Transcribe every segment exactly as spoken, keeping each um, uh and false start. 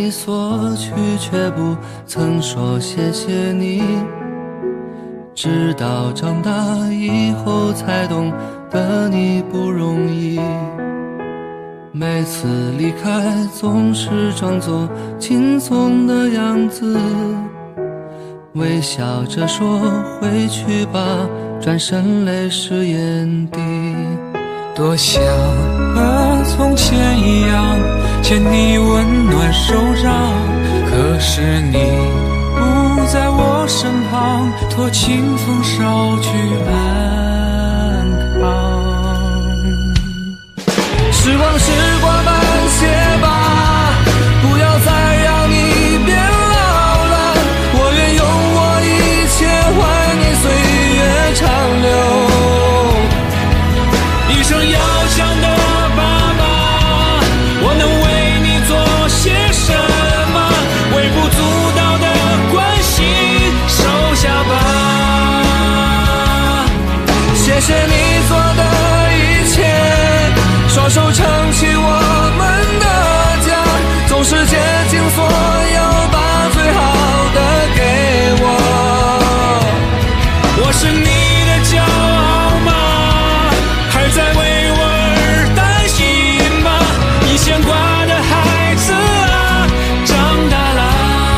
你索取，却不曾说谢谢你。直到长大以后才懂得你不容易。每次离开总是装作轻松的样子，微笑着说回去吧，转身泪湿眼底。 多想和从前一样牵你温暖手掌，可是你不在我身旁，托清风捎去安康。 时光时光慢些吧，不要再让你变老了，我愿用我一切换你岁月长留。 一生要强的爸爸，我能为你做些什么？微不足道的关心收下吧。 谢谢你做的一切，双手撑起我们的家，总是竭尽所有把最好的给我。 我是你的骄傲吗？还在为我而担心吗？你牵挂的孩子啊，长大了。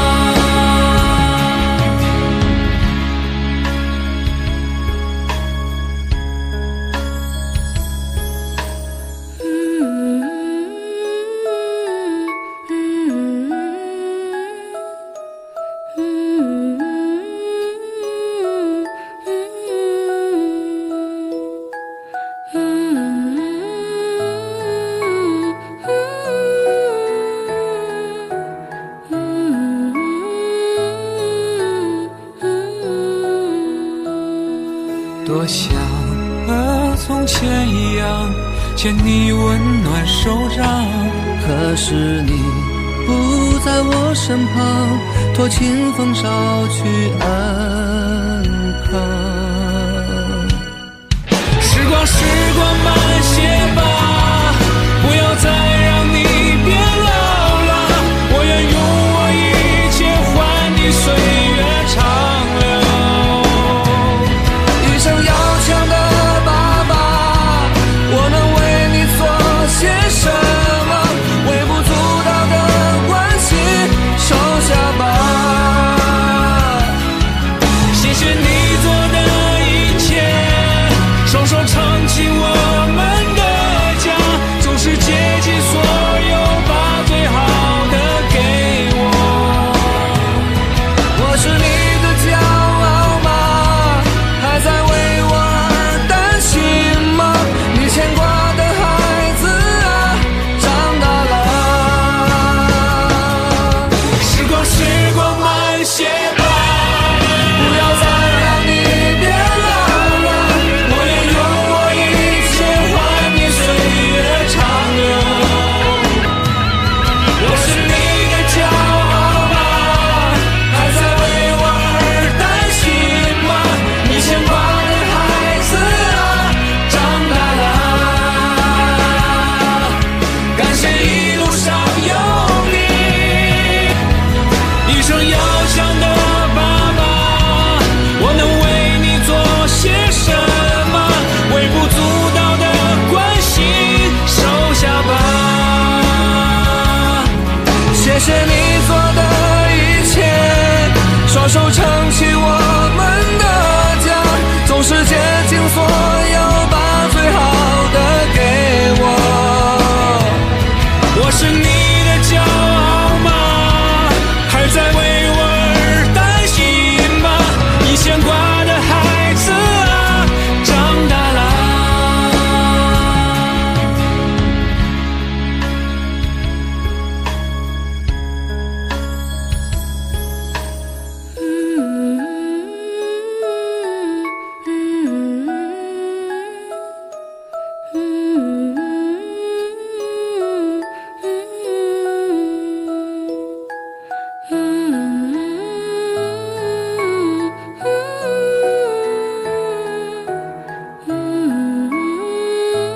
多想和从前一样牵你温暖手掌， 可是你不在我身旁，托清风捎去安康。 时光时光慢些吧，不要再让你变老了，我愿用我一切换你岁月长留。 一生要强的爸爸，我能为你做些什么？微不足道的关心收下吧。 谢谢你做的一切，双手撑起我们的家，总是竭尽所有把最好的给我。 我是你的骄傲吗？还在为我而担心吗？你牵挂的孩子啊，长大了。 时光时光慢些吧， 不要再让你变老了，我愿用我一切换你岁月长留。 我是你的骄傲吗？还在为我而担心吗？你牵挂的孩子啊，长大了。感谢一路上有你，一生要强的爸爸，我能为你做些什么？微不足道的关心收下吧。 谢谢你做的一切，双手撑起我们的家，总是竭尽所有把最好的给我。 我是你的骄傲吗？还在为我而担心吗？你牵挂的孩子啊，长大了。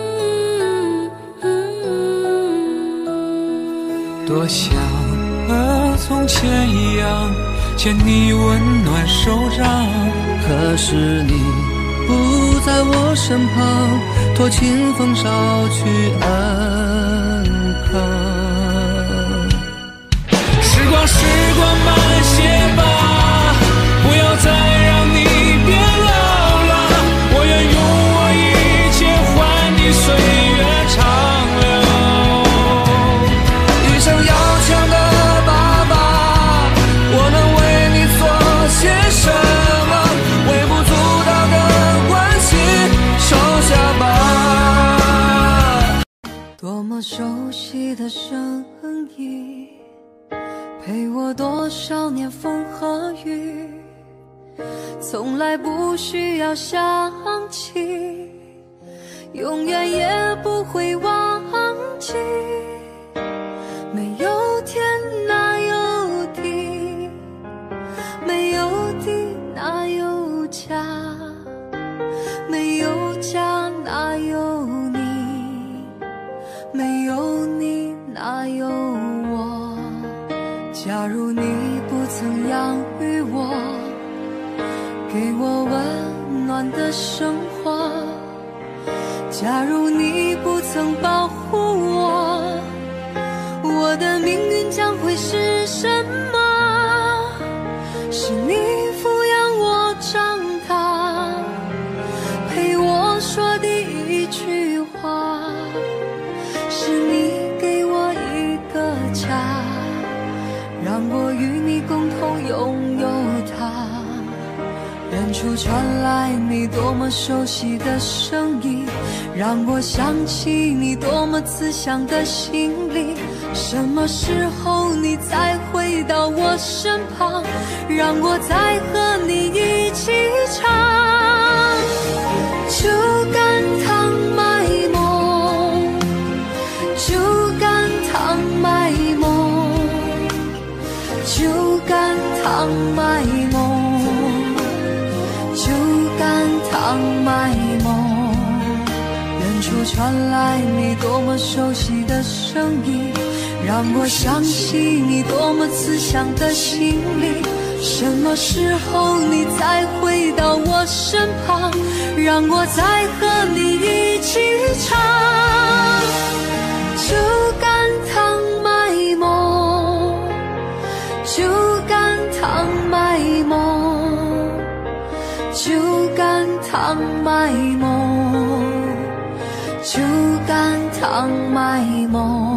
多想和从前一样牵你温暖手掌。 可是你不在我身旁，托清风捎去安康。 时光时光慢些吧，不要再让你变老了，我愿用我一切换你岁月长流。 一生要强的爸爸，我能为你做些什么？微不足道的关系，收下吧。 多么熟悉的声音，陪我多少年风和雨，从来不需要想起，永远也不会忘记。没有天哪有地，没有地哪有家，没有家哪有你，没有你哪有我。假如你不曾养育我，给我温暖的生活，假如你不曾保护我，我的命运将会是什么？是你抚养我长大，陪我说第一句话，是你给我一个家，让我与你共同拥有它。远处传来你多么熟悉的声音，让我想起你多么慈祥的心灵。什么时候你再回到我身旁，让我再和你一起唱酒干倘卖梦，酒干倘卖梦，酒干倘卖梦，酒干倘卖梦。远处传来你多么熟悉的声音，让我想起你多么慈祥的心灵。什么时候你再回到我身旁，让我再和你一起唱酒干倘卖梦，酒干倘卖梦，酒干倘卖梦，酒干倘卖梦。